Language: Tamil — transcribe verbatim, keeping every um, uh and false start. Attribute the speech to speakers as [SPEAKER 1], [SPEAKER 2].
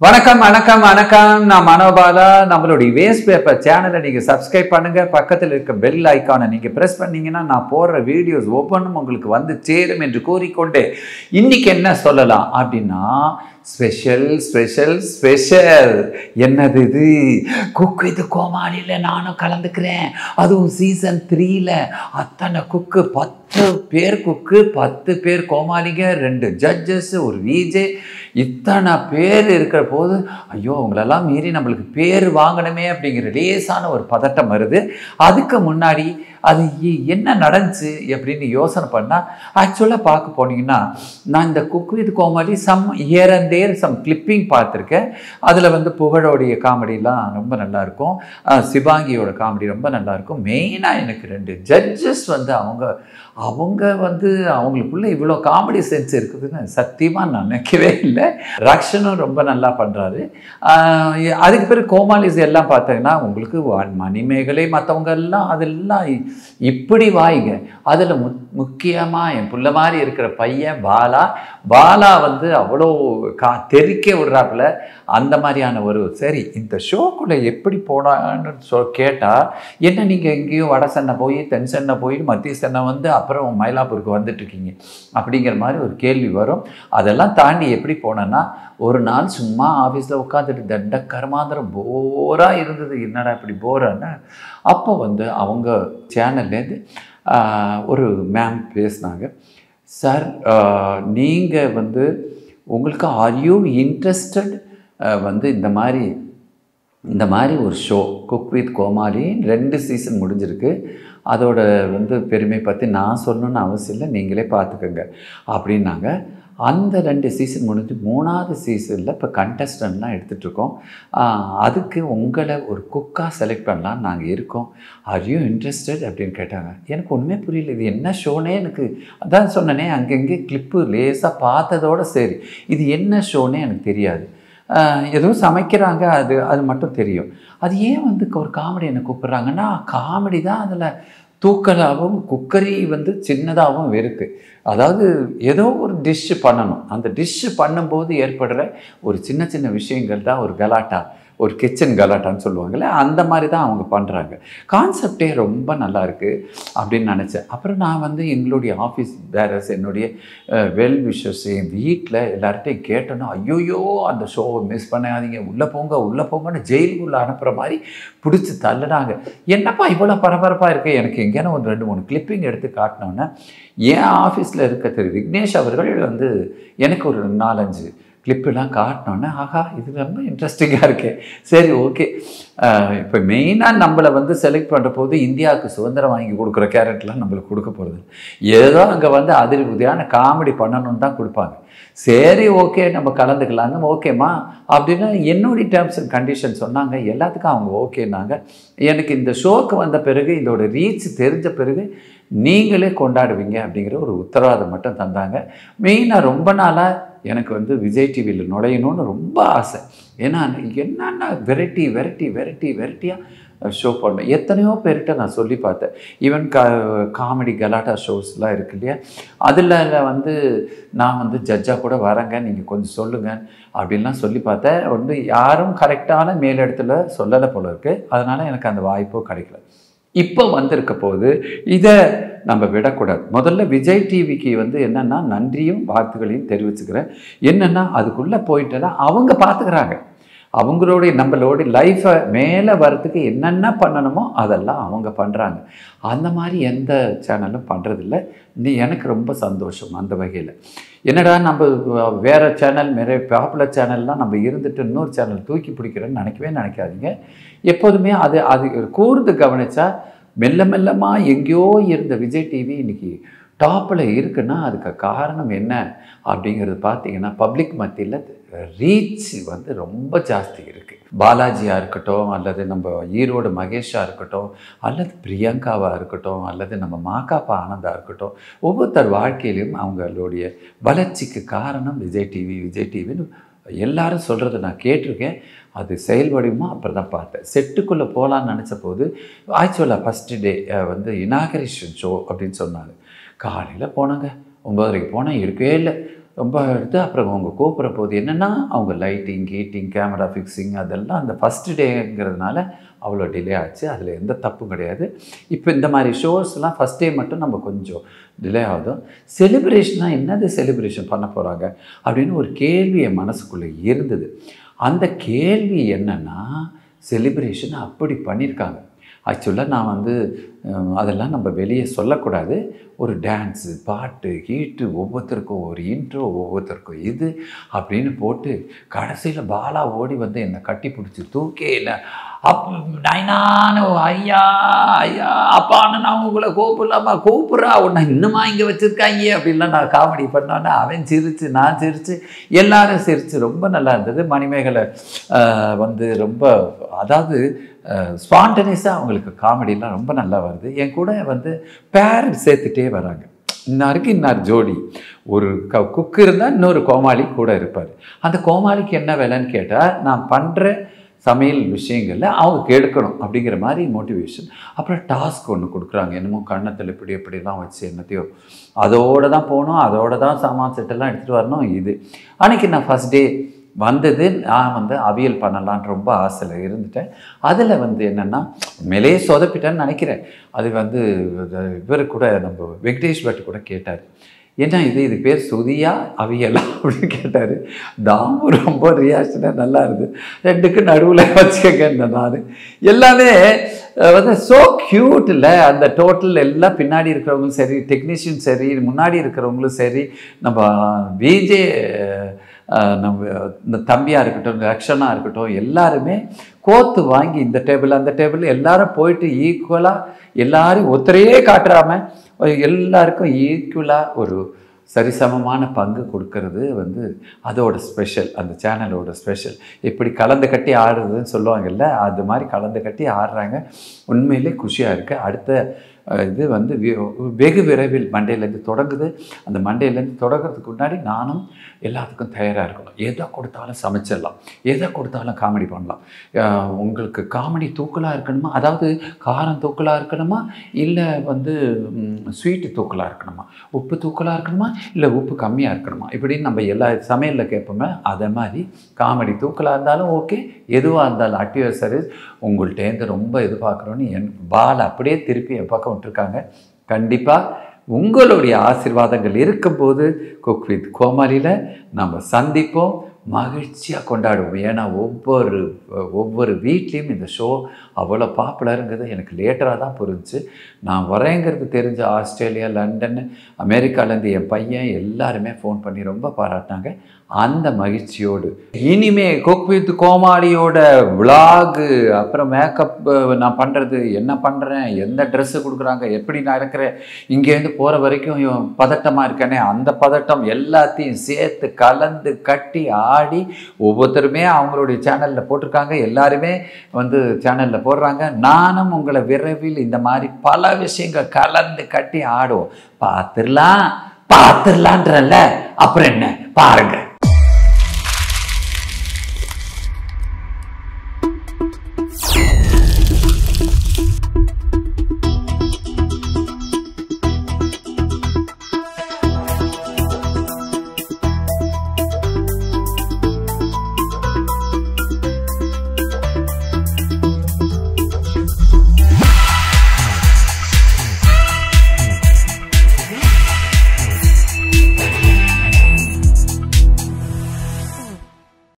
[SPEAKER 1] வணக்கம் வணக்கம் வணக்கம் நான் மனோபாலா. நம்மளுடைய வேஸ்ட் பேப்பர் சேனலை நீங்கள் சப்ஸ்கிரைப் பண்ணுங்கள். பக்கத்தில் இருக்க பெல் ஐக்கானை நீங்கள் ப்ரெஸ் பண்ணிங்கன்னா நான் போடுற வீடியோஸ் ஒவ்வொன்றும் உங்களுக்கு வந்து சேரும் என்று கூறிக்கொண்டு இன்றைக்கி என்ன சொல்லலாம் அப்படின்னா, ஸ்பெஷல் ஸ்பெஷல் ஸ்பெஷல். என்னது இது? குக்கு இது கோமாளியில் நானும் கலந்துக்கிறேன். அதுவும் சீசன் த்ரீயில் அத்தனை குக்கு, பத்து பேர் குக்கு, பத்து பேர் கோமாளிங்க, ரெண்டு ஜட்ஜஸ், ஒரு விஜே, இத்தனை பேர் இருக்கிற போது ஐயோ அவங்களெல்லாம் மீறி நம்மளுக்கு பேர் வாங்கணுமே அப்படிங்கிற லேசான ஒரு பதட்டம் வருது. அதுக்கு முன்னாடி அது என்ன நடந்துச்சு அப்படின்னு யோசனை பண்ணால், ஆக்சுவலாக பார்க்க போனீங்கன்னா நான் இந்த குக்கு இது கோமாளி some here and there some clipping பார்த்துருக்கேன். அதில் வந்து புகழோடைய காமெடிலாம் ரொம்ப நல்லாயிருக்கும், சிவாங்கியோட காமெடி ரொம்ப நல்லாயிருக்கும். மெயினாக எனக்கு ரெண்டு ஜட்ஜஸ் வந்து அவங்க அவங்க வந்து அவங்களுக்குள்ள இவ்வளோ காமெடி சென்ஸ் இருக்குதுன்னு சத்தியமாக நான் நினைக்கவே இல்லை. ரக்ஷனும் ரொம்ப நல்லா பண்ணுறாரு. அதுக்கு பிறகு கோமாளிஸ் எல்லாம் பார்த்தீங்கன்னா உங்களுக்கு மணிமேகலை மற்றவங்க எல்லாம் அதெல்லாம் இப்படி வாய்ங்க. அதில் மு முக்கியமாக என் புள்ள மாதிரி இருக்கிற பையன் பாலா பாலா வந்து அவ்வளோ கா தெரிக்க விடுறாப்புல. அந்த மாதிரியான ஒரு சரி இந்த ஷோக்குள்ளே எப்படி போனான்னு சொ கேட்டால் என்ன நீங்கள் எங்கேயோ வட சென்னை போய் தென் சென்னை போய் மத்திய சென்னை வந்து அப்புறம் மயிலாப்பூருக்கு வந்துட்டுருக்கீங்க அப்படிங்கிற மாதிரி ஒரு கேள்வி வரும். அதெல்லாம் தாண்டி எப்படி போனேன்னா, ஒரு நாள் சும்மா ஆஃபீஸில் உட்காந்துட்டு தண்ட கர்மாந்திரம் போராக இருந்தது. என்னடா இப்படி போரான்னு அப்போ வந்து அவங்க சேனல்லேருந்து ஒரு மேம் பேசினாங்க. சார் நீங்கள் வந்து உங்களுக்கு ஆர் யூ இன்ட்ரெஸ்டட் வந்து இந்த மாதிரி இந்த மாதிரி ஒரு ஷோ குக் வித் கோமாளி ரெண்டு சீசன் முடிஞ்சிருக்கு. அதோட வந்து பெருமை பற்றி நான் சொல்லணுன்னு அவசியம் இல்லை, நீங்களே பார்த்துக்கோங்க அப்படின்னாங்க. அந்த ரெண்டு சீசன் முடிஞ்சு மூணாவது சீசனில் இப்போ கண்டஸ்டன்ட்லாம் எடுத்துகிட்ருக்கோம். அதுக்கு உங்களை ஒரு குக்காக செலக்ட் பண்ணலான்னு நாங்கள் இருக்கோம். ஆர் யூ இன்ட்ரெஸ்டட் அப்படின்னு கேட்டாங்க. எனக்கு ஒன்றுமே புரியல, இது என்ன ஷோனே எனக்கு அதான் சொன்னனே, அங்கங்கே கிளிப்பு லேசாக பார்த்ததோடு சரி இது என்ன ஷோனே எனக்கு தெரியாது. எதுவும் சமைக்கிறாங்க அது அது மட்டும் தெரியும். அது ஏன் வந்து ஒரு காமெடி என்ன கூப்பிட்றாங்கன்னா, காமெடி தான் அதில் தூக்கலாகவும் குக்கரி வந்து சின்னதாகவும் இருக்குது. அதாவது ஏதோ ஒரு டிஷ்ஷு பண்ணணும், அந்த டிஷ்ஷு பண்ணும்போது ஏற்படுற ஒரு சின்ன சின்ன விஷயங்கள் தான் ஒரு கலாட்டா, ஒரு கிச்சன் கலாட்டான்னு சொல்லுவாங்கள்ல, அந்த மாதிரி தான் அவங்க பண்ணுறாங்க. கான்செப்டே ரொம்ப நல்லா இருக்குது அப்படின்னு நினச்சேன். அப்புறம் நான் வந்து எங்களுடைய ஆஃபீஸ் பேரர்ஸ், என்னுடைய வெல் விஷஸ், என் வீட்டில் எல்லார்ட்டையும் கேட்டோன்னா ஐயோயோ அந்த ஷோவை மிஸ் பண்ணாதீங்க, உள்ளே போங்க உள்ளே போங்கன்னு ஜெயிலுக்குள்ளே அனுப்புகிற மாதிரி பிடிச்சி தள்ளுனாங்க. என்னப்பா இவ்வளோ பரபரப்பாக இருக்குது? எனக்கு எங்கேயான ஒரு ரெண்டு மூணு கிளிப்பிங் எடுத்து காட்டினோன்னே என் ஆஃபீஸில் இருக்க திரு விக்னேஷ் அவர்கள் வந்து எனக்கு ஒரு நாலஞ்சு கிளிப்பெல்லாம் காட்டினோன்னே ஆஹா இது ரொம்ப இன்ட்ரெஸ்டிங்காக இருக்கே, சரி ஓகே. இப்போ மெயினாக நம்மளை வந்து செலக்ட் பண்ணுற போது இந்தியாவுக்கு சுதந்திரம் வாங்கி கொடுக்குற கேரக்டர்லாம் நம்மளுக்கு கொடுக்க போகிறது ஏதோ அங்கே வந்து அதிரி உதவியான காமெடி பண்ணணுன்னு தான் கொடுப்பாங்க. சரி ஓகே நம்ம கலந்துக்கலாங்க, ஓகேம்மா அப்படின்னா என்னுடைய டேர்ம்ஸ் அண்ட் கண்டிஷன் சொன்னாங்க. எல்லாத்துக்கும் அவங்க ஓகேன்னாங்க. எனக்கு இந்த ஷோக்கு வந்த பிறகு இதோட ரீச் தெரிஞ்ச பிறகு நீங்களே கொண்டாடுவீங்க அப்படிங்கிற ஒரு உத்தரவாதம் மட்டும் தந்தாங்க. மெயினாக ரொம்ப நாளாக எனக்கு வந்து விஜய் டிவியில் நுழையணும்னு ரொம்ப ஆசை. ஏன்னா என்னென்ன வெரைட்டி வெரைட்டி வெரைட்டி வெரைட்டியாக ஷோ பண்ணேன். எத்தனையோ பேர்கிட்ட நான் சொல்லி பார்த்தேன். ஈவன் கா காமெடி கலாட்டா ஷோஸ்லாம் இருக்கு இல்லையா, அதில் வந்து நான் வந்து ஜட்ஜாக கூட வரேங்க, நீங்கள் கொஞ்சம் சொல்லுங்கள் அப்படின்லாம் சொல்லி பார்த்தேன். வந்து யாரும் கரெக்டான மேலிடத்துல சொல்லலை போல இருக்குது. அதனால் எனக்கு அந்த வாய்ப்பும் கிடைக்கல. இப்போ வந்திருக்க போது இதை நம்ம விடக்கூடாது. முதல்ல விஜய் டிவிக்கு வந்து என்னென்னா நன்றியும் வாழ்த்துக்களையும் தெரிவிச்சுக்கிறேன். என்னென்னா அதுக்குள்ளே போயிட்டேன்னா அவங்க பார்த்துக்கிறாங்க. அவங்களுடைய நம்மளோடைய லைஃப்பை மேலே வரத்துக்கு என்னென்ன பண்ணணுமோ அதெல்லாம் அவங்க பண்ணுறாங்க. அந்த மாதிரி எந்த சேனலும் பண்ணுறதில்ல. நீ எனக்கு ரொம்ப சந்தோஷம் அந்த வகையில். என்னடா நம்ம வேறு சேனல் நிறைய பாப்புலர் சேனல்லாம் நம்ம இருந்துட்டு இன்னொரு சேனல் தூக்கி பிடிக்கிறேன்னு நினைக்கவே நினைக்காதீங்க. எப்போதுமே அது அது கூர்ந்து கவனித்தா மெல்ல மெல்லமாக எங்கேயோ இருந்த விஜய் டிவி இன்றைக்கி டாப்பில் இருக்குன்னா அதுக்கு காரணம் என்ன அப்படிங்கிறது பார்த்தீங்கன்னா, பப்ளிக் மத்தியில் ரீச் வந்து ரொம்ப ஜாஸ்தி இருக்குது. பாலாஜியாக இருக்கட்டும், அல்லது நம்ம ஈரோடு மகேஷாக இருக்கட்டும், அல்லது பிரியங்காவாக இருக்கட்டும், அல்லது நம்ம மாக்காப்பா ஆனந்தாக இருக்கட்டும், ஒவ்வொருத்தர் வாழ்க்கையிலையும் அவங்களுடைய வளர்ச்சிக்கு காரணம் விஜய் டிவி விஜய் டிவின்னு எல்லாரும் சொல்கிறத நான் கேட்டிருக்கேன். அது செயல்படுமா அப்புறம் தான் பார்த்தேன். செட்டுக்குள்ளே போகலான்னு நினச்ச போது ஆக்சுவலாக ஃபஸ்ட்டு டே வந்து இனாகரேஷன் ஷோ அப்படின்னு சொன்னாங்க. காலையில் போனாங்க, ஒம்பதரைக்கு போனால் இருக்கவே இல்லை. ரொம்ப எடுத்து அப்புறம் அவங்க கூப்பிட்ற போது என்னென்னா அவங்க லைட்டிங் ஹீட்டிங் கேமரா ஃபிக்ஸிங் அதெல்லாம் அந்த ஃபஸ்ட்டு டேங்கிறதுனால அவ்வளோ டிலே ஆச்சு. அதில் எந்த தப்பும் கிடையாது. இப்போ இந்த மாதிரி ஷோஸ்லாம் ஃபஸ்ட் டே மட்டும் நம்ம கொஞ்சம் டிலே ஆகுதும். செலிப்ரேஷனாக என்னது செலிப்ரேஷன் பண்ண போகிறாங்க அப்படின்னு ஒரு கேள்வி என் மனசுக்குள்ளே இருந்தது. அந்த கேள்வி என்னென்னா செலிப்ரேஷன் அப்படி பண்ணியிருக்காங்க. ஆக்சுவலாக நான் வந்து அதெல்லாம் நம்ம வெளியே சொல்லக்கூடாது. ஒரு டான்ஸு பாட்டு ஹீட்டு ஒவ்வொருத்தருக்கும் ஒரு இன்ட்ரோ ஒவ்வொருத்தருக்கும் இது அப்படின்னு போட்டு கடைசியில் பாலா ஓடி வந்து என்னை கட்டி பிடிச்சி தூக்கே இல்லை அப் நைனானு ஐயா ஐயா அப்பான்னு நான் உங்களை கூப்பிடலாமா கூப்பிட்றா உன்னை இன்னுமா இங்கே வச்சுருக்காங்க அப்படின்லாம் நான் காமெடி பண்ணோன்னே அவன் சிரித்து நான் சிரித்து எல்லாரும் சிரித்து ரொம்ப நல்லா இருந்தது. மணிமேகலை வந்து ரொம்ப அதாவது ஸ்பான்டனியஸாக அவங்களுக்கு காமெடிலாம் ரொம்ப நல்லா வருது. என் கூட வந்து பேர் சேர்த்துட்டே வராங்க. இன்னாருக்கு இன்னார் ஜோடி ஒரு க குக்கு இருந்தால் இன்னொரு கோமாளி கூட இருப்பார். அந்த கோமாளிக்கு என்ன வேலைன்னு கேட்டால் நான் பண்ணுற சமையல் விஷயங்களில் அவங்க கெடுக்கணும் அப்படிங்கிற மாதிரி மோட்டிவேஷன். அப்புறம் டாஸ்க் ஒன்று கொடுக்குறாங்க. என்னமோ கண்ணத்தில் இப்படி இப்படிலாம் வச்சு என்னத்தையோ அதோடு தான் போகணும், அதோடு தான் சாமான் செட்டெல்லாம் எடுத்துகிட்டு வரணும். இது அன்றைக்கி நான் ஃபஸ்ட் டே வந்தது நான் வந்து அவியல் பண்ணலான்னு ரொம்ப ஆசையில் இருந்துட்டேன். அதில் வந்து என்னென்னா மேலே சொதப்பிட்டேன்னு நினைக்கிறேன். அது வந்து இவர் கூட நம்ம வெங்கடேஷ் பட் கூட கேட்டார், என்ன இது இது பேர் சுதியா அவியலா அப்படின்னு கேட்டார். தாமு ரொம்ப ரியாக்ஷனாக நல்லா இருந்தது. ரெண்டுக்கு நடுவில் வச்சுக்கங்க. நான் எல்லாமே வந்து ஸோ க்யூட் இல்லை. அந்த டோட்டல் எல்லாம் பின்னாடி இருக்கிறவங்களும் சரி, டெக்னீஷியன் சரி, முன்னாடி இருக்கிறவங்களும் சரி, நம்ம விஜே நம்ம இந்த தம்பியாக இருக்கட்டும் ரக்ஷனாக இருக்கட்டும் எல்லாருமே கோத்து வாங்கி இந்த டேபிள் அந்த டேபிள் எல்லாரும் போயிட்டு ஈக்குவலாக எல்லாரும் ஒருத்தரையே காட்டுறாமல் எல்லாருக்கும் ஈக்குவலாக ஒரு சரிசமமான பங்கு கொடுக்கறது வந்து அதோட ஸ்பெஷல். அந்த சேனலோட ஸ்பெஷல். இப்படி கலந்து கட்டி ஆடுறதுன்னு சொல்லுவாங்கல்ல, அது மாதிரி கலந்து கட்டி ஆடுறாங்க. உண்மையிலே குஷியாக இருக்குது. அடுத்த இது வந்து வெகு விரைவில் மண்டேலேருந்து தொடங்குது. அந்த மண்டேலேருந்து தொடங்கிறதுக்கு முன்னாடி நானும் எல்லாத்துக்கும் தயாராக இருக்கணும். எதை கொடுத்தாலும் சமைச்சிடலாம், எதை கொடுத்தாலும் காமெடி பண்ணலாம். உங்களுக்கு காமெடி தூக்கலாக இருக்கணுமா, அதாவது காரம் தூக்கலாக இருக்கணுமா, இல்லை வந்து ஸ்வீட்டு தூக்கலாக இருக்கணுமா, உப்பு தூக்கலாக இருக்கணுமா, இல்லை உப்பு கம்மியாக இருக்கணுமா, இப்படின்னு நம்ம எல்லா சமையலில் கேட்போமே. அதை மாதிரி காமெடி தூக்கலாக இருந்தாலும் ஓகே, எதுவாக இருந்தாலும் அட்டியர் சர்வீஸ் உங்கள்கிட்டேருந்து ரொம்ப எதிர்பார்க்குறோன்னு என் பால் அப்படியே திருப்பி என் பக்கம் விட்டுருக்காங்க. கண்டிப்பாக உங்களுடைய ஆசீர்வாதங்கள் இருக்கும்போது குக் வித் கோமாளியில் நம்ம சந்திப்போம், மகிழ்ச்சியாக கொண்டாடுவோம். ஏன்னா ஒவ்வொரு ஒவ்வொரு வீட்லேயும் இந்த ஷோ அவ்வளோ பாப்புலருங்கிறது எனக்கு லேட்டராக தான் புரிஞ்சு. நான் வரேங்கிறது தெரிஞ்ச ஆஸ்திரேலியா, லண்டன், அமெரிக்காலேருந்து என் பையன் எல்லாருமே ஃபோன் பண்ணி ரொம்ப பாராட்டினாங்க. அந்த மகிழ்ச்சியோடு இனிமே குக் வித் கோமாளியோட விளாகு, அப்புறம் மேக்கப் நான் பண்ணுறது, என்ன பண்ணுறேன், எந்த ட்ரெஸ்ஸு கொடுக்குறாங்க, எப்படி நான் இருக்கிறேன், இங்கேருந்து போகிற வரைக்கும் பதட்டமாக இருக்கேனே அந்த பதட்டம் எல்லாத்தையும் சேர்த்து கலந்து கட்டி ஆடி ஒவ்வொருத்தருமே அவங்களுடைய சேனலில் போட்டிருக்காங்க. எல்லாருமே வந்து சேனலில் போடுறாங்க. நானும் உங்களை விரைவில் இந்த மாதிரி பல விஷயங்கள் கலந்து கட்டி ஆடுவோம். பார்த்துடலாம் பார்த்துடலான்றல்ல, அப்புறம் என்ன பாருங்க.